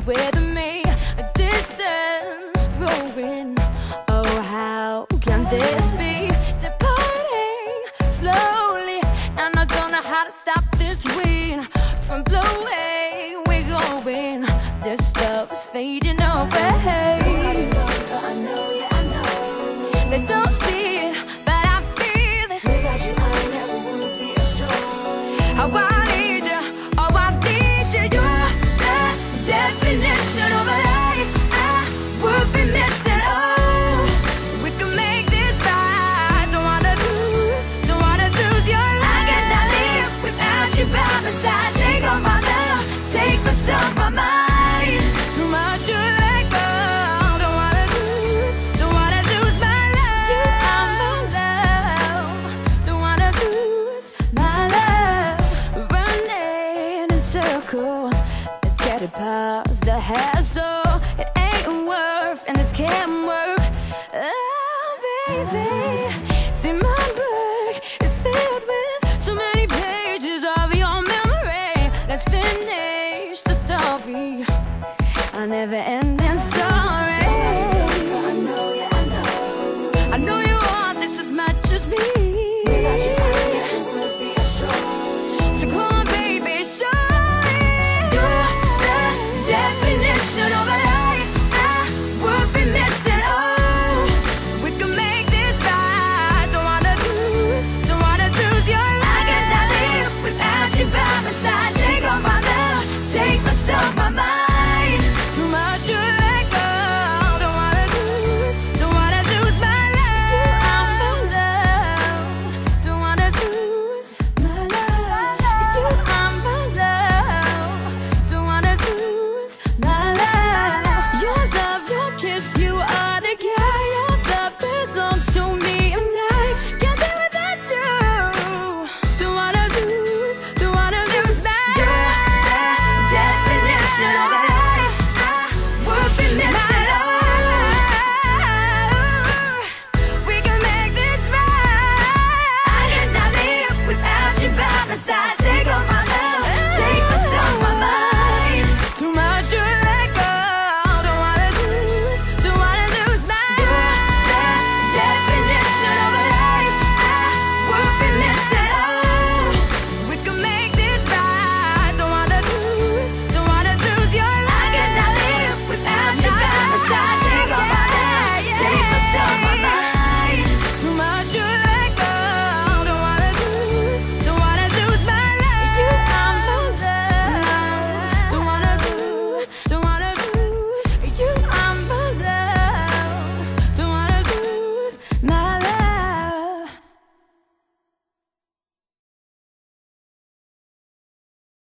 with me. A distance growing. Oh, how can this be? Departing slowly, and I don't know how to stop this wind from blowing. We're going. This stuff is fading away. Nobody knows, but I know, yeah, I know. They don't see it, but I feel it. Without you, I never would be as strong. Oh, I need you. Oh, I need you. You're the definition of a life I would be missing. Oh, we can make this right. Don't wanna lose your life. I cannot live without you by my side. Take all my love, take myself, my mind. Too much to let go. Don't wanna lose my love. You are my love. Don't wanna lose my love. Running in circles, let's get it past the hassle.